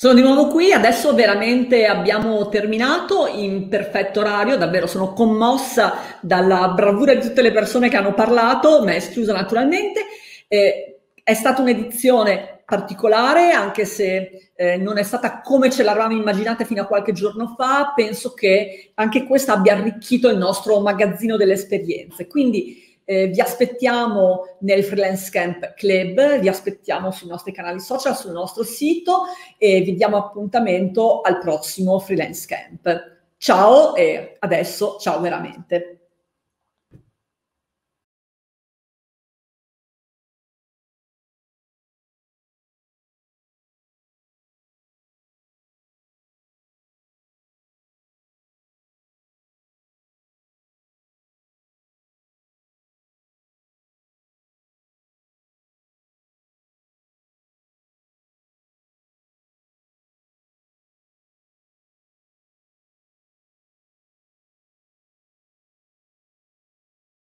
Sono di nuovo qui, adesso veramente abbiamo terminato in perfetto orario, davvero sono commossa dalla bravura di tutte le persone che hanno parlato, me esclusa naturalmente. È stata un'edizione particolare, anche se non è stata come ce l'avevamo immaginata fino a qualche giorno fa. Penso che anche questa abbia arricchito il nostro magazzino delle esperienze. Quindi vi aspettiamo nel Freelance Camp Club, vi aspettiamo sui nostri canali social, sul nostro sito e vi diamo appuntamento al prossimo Freelance Camp. Ciao e adesso ciao veramente.